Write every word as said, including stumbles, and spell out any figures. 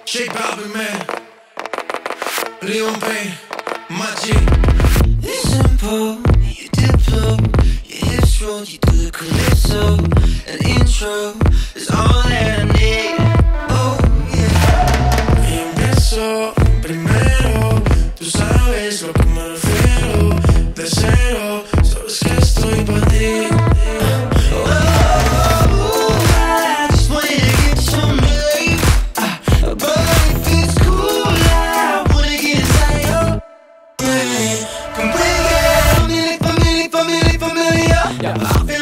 J Balvin, man. Leon Payne, my G. It's simple, you diplo, your hips roll, you do the calypso. An intro is all that I need. Oh yeah. Y empiezo primero, tú sabes lo que me refiero. De cero, sabes que estoy pa' ti. Yeah,